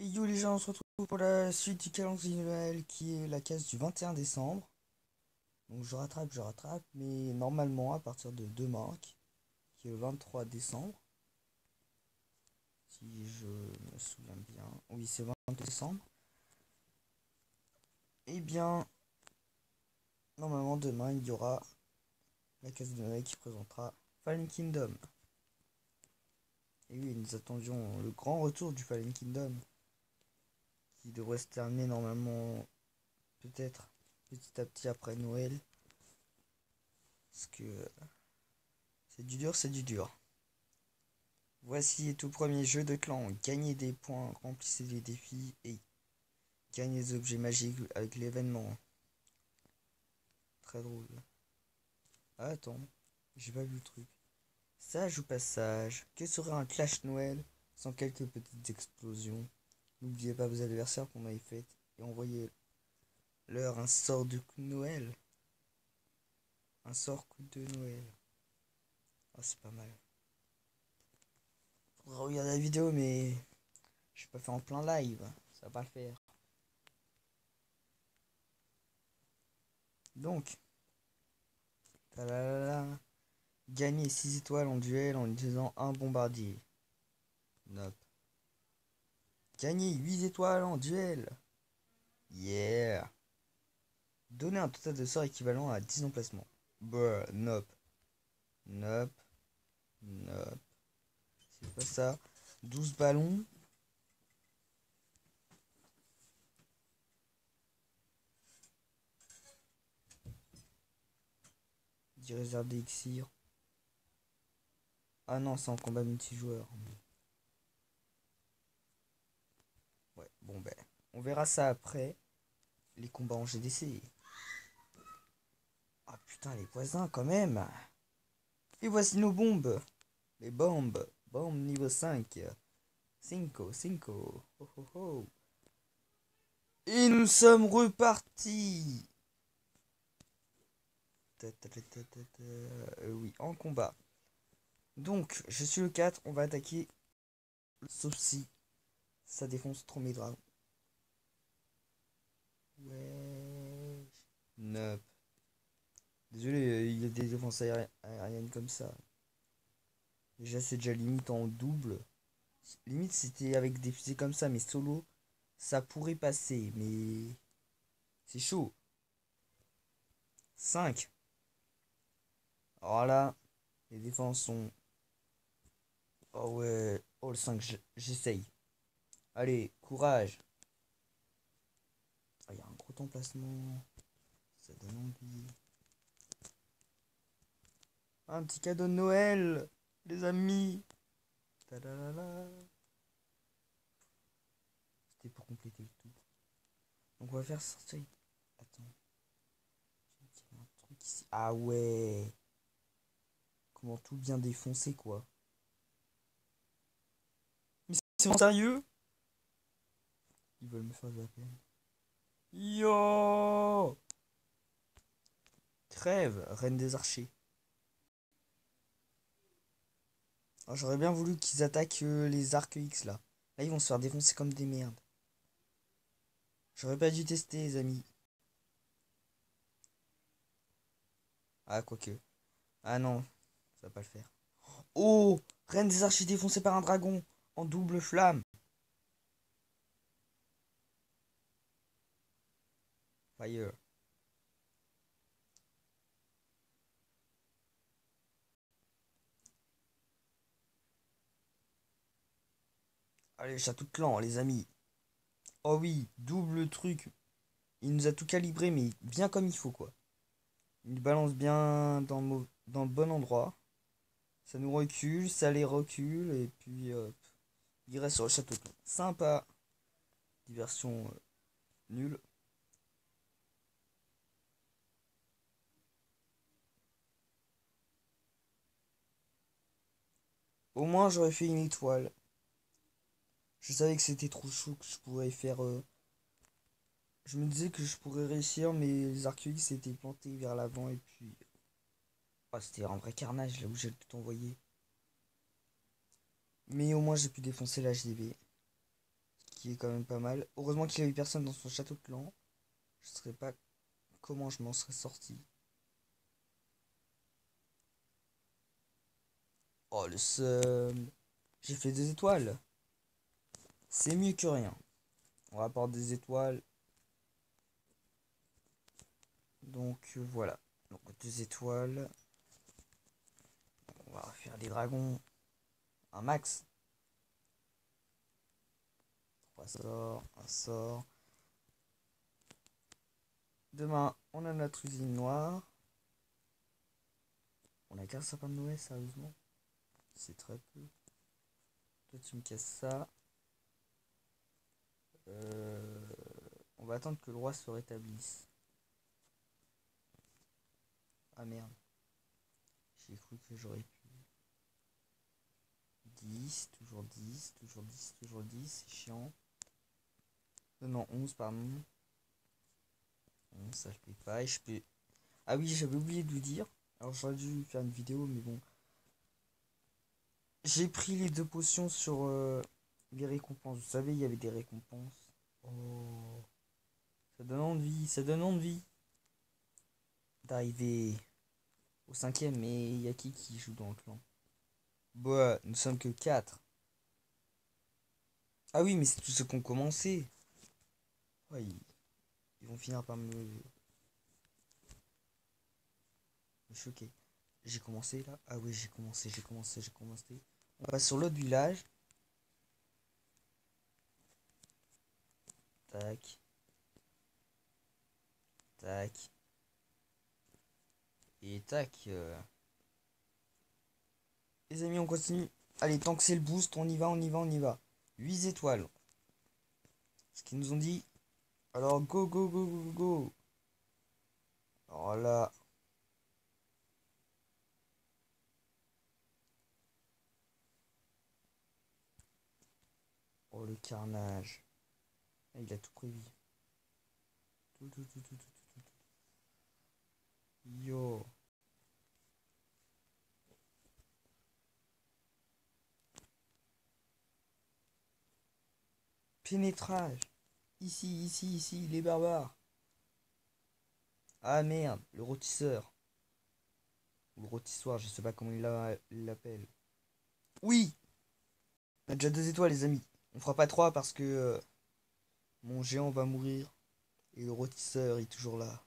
Et yo les gens, on se retrouve pour la suite du calendrier de Noël qui est la case du 21 décembre. Donc je rattrape, mais normalement à partir de demain, qui est le 23 décembre, si je me souviens bien, oui c'est 22 décembre, et bien normalement demain il y aura la case de Noël qui présentera Fallen Kingdom. Et oui, nous attendions le grand retour du Fallen Kingdom qui devrait se terminer normalement peut-être petit à petit après Noël. Parce que c'est du dur, c'est du dur. Voici le tout premier jeu de clan. Gagnez des points, remplissez les défis et gagnez des objets magiques avec l'événement. Très drôle. Ah, attends, j'ai pas vu le truc. Sage ou passage, que serait un clash Noël sans quelques petites explosions? N'oubliez pas vos adversaires qu'on avait fait et envoyez-leur un sort de coup de Noël. Un sort coup de Noël. Ah, c'est pas mal. Faudra regarder la vidéo, mais je vais pas faire en plein live. Ça va pas le faire. Donc, talalala. Gagner 6 étoiles en duel en utilisant un bombardier. Nope. Gagner 8 étoiles en duel. Yeah. Donner un total de sorts équivalent à 10 emplacements. Bruh, nope. Nope. Nope. C'est pas ça. 12 ballons. 10 réserves d'élixir. Ah non, c'est en combat multijoueur. Ouais, bon ben. On verra ça après. Les combats en GDC. Ah putain, les voisins quand même. Et voici nos bombes. Les bombes. Bombe niveau 5. 5, 5. Oh, oh, oh. Et nous sommes repartis. Oui, en combat. Donc, je suis le 4. On va attaquer. Sauf si ça défonce trop mes dragons. Ouais. Nope. Désolé, il y a des défenses aériennes comme ça. Déjà, c'est déjà limite en double. Limite, c'était avec des fusées comme ça, mais solo, ça pourrait passer. Mais c'est chaud. 5. Alors là, les défenses sont... Oh ouais. Oh le 5, j'essaye. Allez, courage. Ah, il y a un gros emplacement. Ça donne envie. Un petit cadeau de Noël, les amis. Tadalala. C'était pour compléter le tout. Donc on va faire sortir. Attends. Il y a un truc ici. Ah ouais. Comment tout bien défoncer quoi. Mais c'est vraiment sérieux? Ils veulent me faire de la peine. Yo. Crève, reine des archers. Alors, j'aurais bien voulu qu'ils attaquent les arcs X là. Là ils vont se faire défoncer comme des merdes. J'aurais pas dû tester les amis. Ah quoique. Ah non, ça va pas le faire. Oh, reine des archers défoncée par un dragon en double flamme. Fire. Allez, château de clan, les amis. Oh oui, double truc. Il nous a tout calibré, mais bien comme il faut, quoi. Il balance bien dans le bon endroit. Ça nous recule, ça les recule, et puis il reste sur le château de clan. Sympa. Diversion nulle. Au moins, j'aurais fait une étoile. Je savais que c'était trop chaud que je pourrais faire. Je me disais que je pourrais réussir, mais les arcs s'étaient plantés vers l'avant, et puis. Oh, c'était un vrai carnage là où j'ai tout envoyé. Mais au moins, j'ai pu défoncer la HDV. qui est quand même pas mal. Heureusement qu'il y a eu personne dans son château de clan. Je ne sais pas comment je m'en serais sorti. Oh le seum. J'ai fait des étoiles. C'est mieux que rien. On rapporte des étoiles. Donc voilà. Donc 2 étoiles. On va faire des dragons. Un max. 3 sorts. Un sort. Demain, on a notre usine noire. On a qu'un sapin de Noël, sérieusement. C'est très peu. Toi, tu me casses ça. On va attendre que le roi se rétablisse. Ah merde. J'ai cru que j'aurais pu. 10, toujours 10, toujours 10, toujours 10, c'est chiant. Non, 11, pardon. 11, ça je peux pas. Et je peux... Ah oui, j'avais oublié de vous dire. Alors j'aurais dû faire une vidéo, mais bon. J'ai pris les 2 potions sur les récompenses. Vous savez, il y avait des récompenses. Oh, ça donne envie, ça donne envie d'arriver au 5ème, mais il y a qui joue dans le clan? Bah, nous sommes que 4. Ah oui, mais c'est tous ceux qui ont commencé. Ouais, ils vont finir par me choquer. J'ai commencé là? Ah oui, j'ai commencé. On passe sur l'autre village. Tac, tac. Et tac. Les amis, on continue. Allez, tant que c'est le boost, on y va, on y va, on y va. 8 étoiles. Ce qu'ils nous ont dit. Alors, go, go, go, go, go. Alors là. Oh, le carnage. Ah, il a tout prévu. Tout, tout, tout, tout, tout, tout, tout. Yo. Pénétrage. Ici, ici, ici, les barbares. Ah merde, le rôtisseur. Ou le rôtissoir, je sais pas comment il l'appelle. Oui! On a déjà 2 étoiles, les amis. On fera pas 3 parce que mon géant va mourir. Et le rôtisseur est toujours là.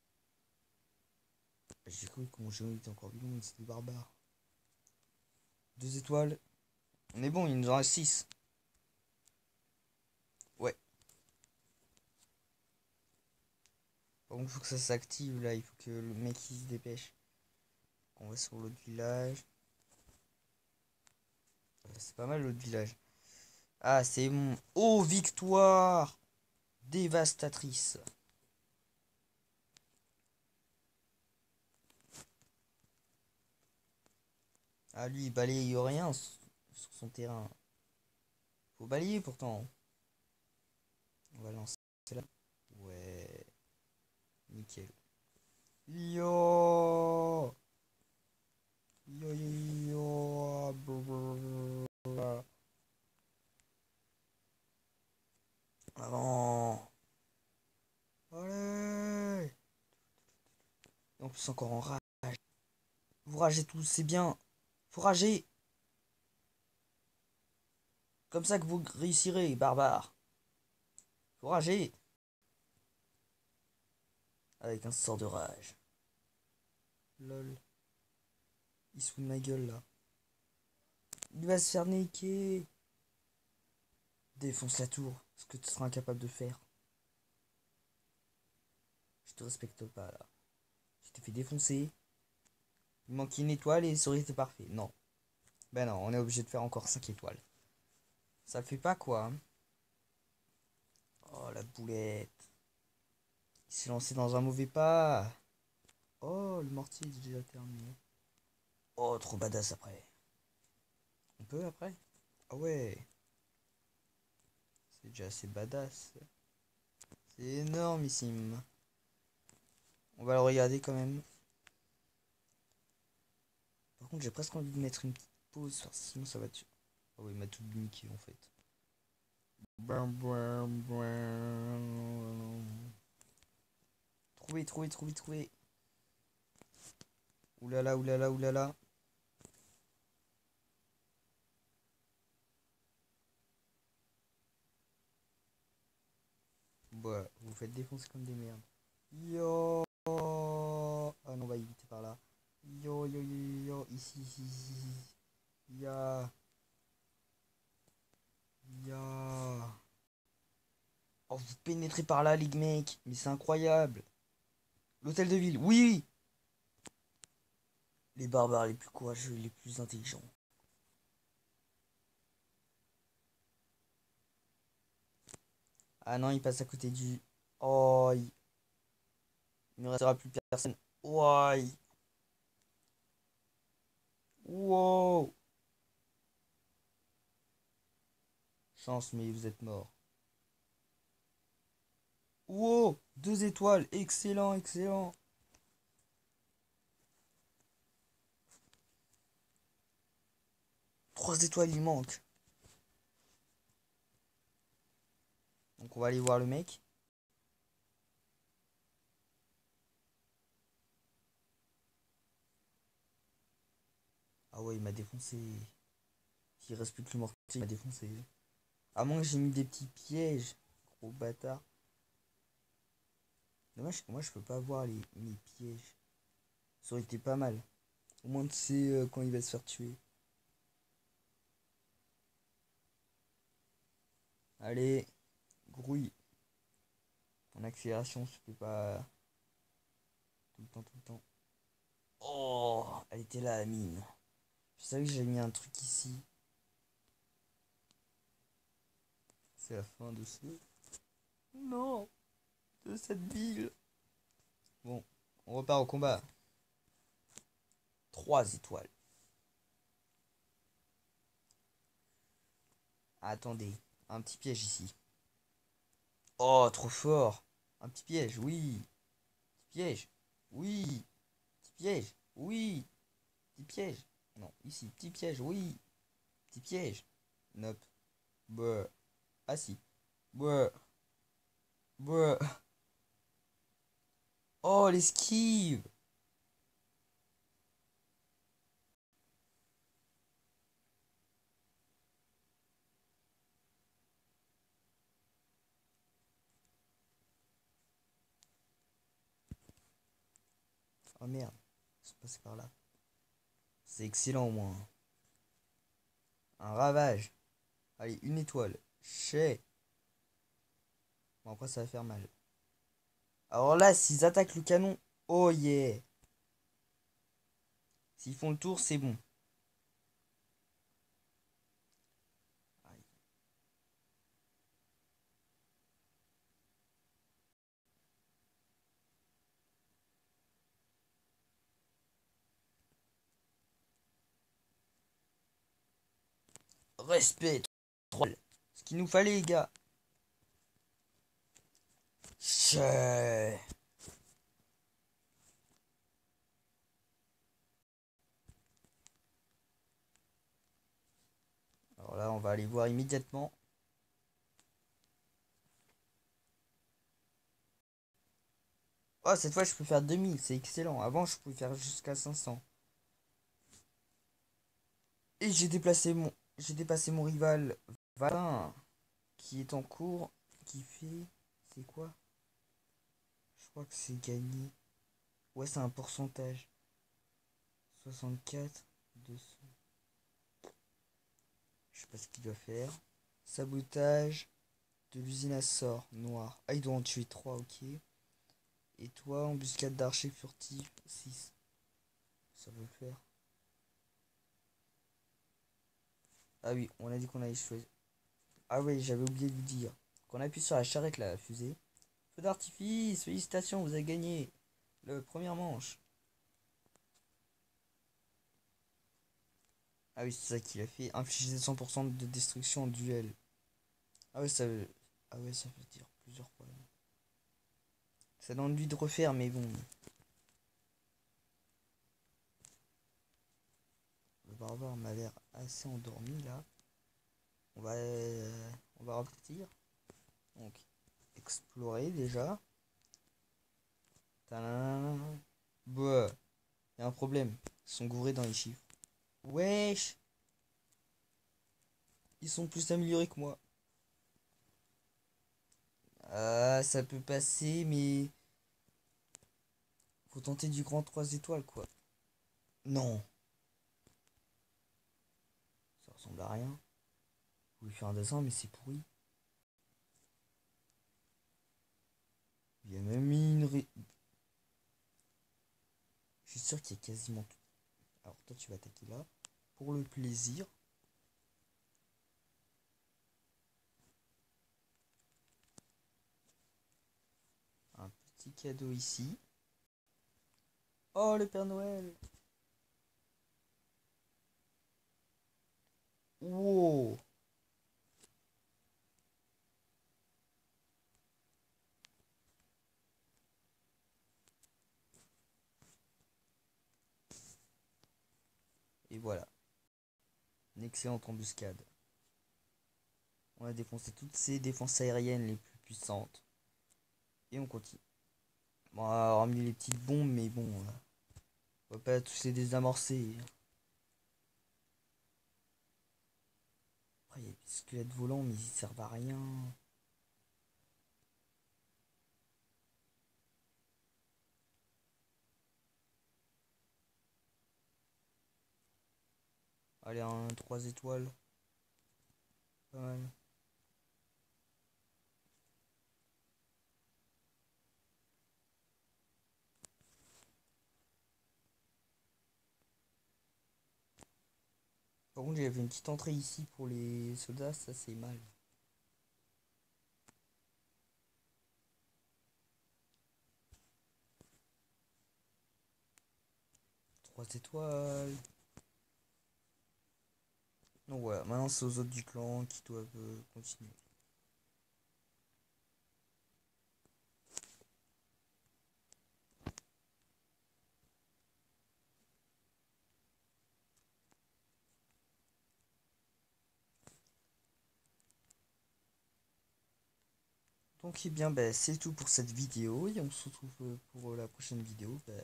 J'ai cru que mon géant était encore vivant, mais c'était barbare. 2 étoiles. On est bon, il nous en reste 6. Ouais. Par contre, il faut que ça s'active là. Il faut que le mec il se dépêche. On va sur l'autre village. C'est pas mal l'autre village. Ah, c'est bon. Oh, victoire dévastatrice. Ah, lui, il balaye rien sur son terrain. Faut balayer pourtant. On va lancer là. Ouais. Nickel. Yo. Yo, yo, yo. Blablabla. Avant. Allez. Et en plus, encore en rage. Vous ragez tous, c'est bien. Faut rager. Comme ça que vous réussirez, barbare. Faut rager. Avec un sort de rage. Lol. Il se fout de ma gueule là. Il va se faire niquer. Défonce la tour. Ce que tu seras incapable de faire. Je te respecte pas là. Je t'ai fait défoncer. Il manque une étoile et ça aurait été parfait. Non. Ben non, on est obligé de faire encore 5 étoiles. Ça le fait pas quoi. Hein. Oh la boulette. Il s'est lancé dans un mauvais pas. Oh, le mortier est déjà terminé. Oh, trop badass après. On peut après? Ah ouais. C'est déjà assez badass. C'est énormissime. On va le regarder quand même. Par contre, j'ai presque envie de mettre une petite pause, sinon ça va tuer. Ah oui, il m'a tout niqué en fait. Brum, brum, brum. Trouvé, trouvé, trouvé, trouvé. Oulala, oulala, oulala. Bah, vous faites défoncer comme des merdes. Yo. Ah non, on va éviter par là. Yo, yo, yo, yo, yo. Ici, ici, ici, ici. Ya. Ya. Oh, vous pénétrez par là, League Mec. Mais c'est incroyable. L'hôtel de ville, oui. Les barbares les plus courageux, les plus intelligents. Ah non, il passe à côté du... Oh, il ne restera plus personne. Oh, wow. Chance, mais vous êtes mort. Wow, 2 étoiles, excellent, excellent. 3 étoiles, il manque. Donc on va aller voir le mec. Ah ouais, il m'a défoncé. S'il reste plus que le mortier, il m'a défoncé. À moins que j'ai mis des petits pièges. Gros bâtard. Dommage que moi je peux pas voir mes pièges. Ça aurait été pas mal. Au moins tu sais quand il va se faire tuer. Allez, grouille. En accélération, je peux pas tout le temps, tout le temps. Oh, elle était là la mine. Je savais que j'avais mis un truc ici. C'est la fin de ce... Non, de cette ville. Bon, on repart au combat. 3 étoiles. Attendez, un petit piège ici. Oh, trop fort. Un petit piège, oui. Petit piège, oui. Petit piège, oui. Petit piège. Non, ici, petit piège, oui. Petit piège. Nope. Bah. Ah si. Bah. Bah. Oh, l'esquive. Oh merde. Je suis passé par là. C'est excellent au moins. Un ravage. Allez, 1 étoile. Chez. Bon, après, ça va faire mal. Alors là, s'ils attaquent le canon. Oh yeah. S'ils font le tour, c'est bon. Respect. Troll. Ce qu'il nous fallait, les gars. Chez. Alors là, on va aller voir immédiatement. Oh, cette fois, je peux faire 2000. C'est excellent. Avant, je pouvais faire jusqu'à 500. Et j'ai dépassé mon rival Valin, qui est en cours, qui fait, c'est quoi? Je crois que c'est gagné. Ouais, c'est un pourcentage. 64, 200. Je sais pas ce qu'il doit faire. Sabotage de l'usine à sort noir. Ah, il doit en tuer 3, ok. Et toi, embuscade d'archer furtif, 6. Ça veut le faire. Ah oui, on a dit qu'on allait choisir. Ah oui, j'avais oublié de vous dire. Qu'on appuie sur la charrette, la fusée. Feu d'artifice, félicitations, vous avez gagné le première manche. Ah oui, c'est ça qu'il a fait. Infliger 100% de destruction en duel. Ah ouais, ça veut... Ah ouais, ça veut dire plusieurs fois. Ça donne envie de refaire, mais bon. Le barbare m'a l'air assez endormi là. On va va repartir. Donc, explorer déjà. Tadam. Bah, y a un problème. Ils sont gourés dans les chiffres. Wesh! Ils sont plus améliorés que moi. Ah, ça peut passer, mais faut tenter du grand 3 étoiles, quoi. Non, ça ressemble à rien. Vous voulez faire un dessin, mais c'est pourri. Il y a même mis Je suis sûr qu'il y a quasiment tout. Alors toi, tu vas attaquer là. Pour le plaisir. Un petit cadeau ici. Oh, le Père Noël! Wow! Et voilà, une excellente embuscade. On a défoncé toutes ces défenses aériennes les plus puissantes. Et on continue. Bon, on a remis les petites bombes, mais bon, on va pas tous les désamorcer. Après, il y a des squelettes volants, mais ils servent à rien. Allez, un 3 étoiles. Pas mal. Par contre, j'avais une petite entrée ici pour les soldats, ça c'est mal. 3 étoiles. Donc voilà, maintenant c'est aux autres du clan qui doivent continuer. Donc eh bien, bah, c'est tout pour cette vidéo et on se retrouve pour la prochaine vidéo. Bah,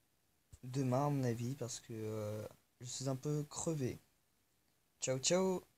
demain à mon avis parce que je suis un peu crevé. Ciao ciao!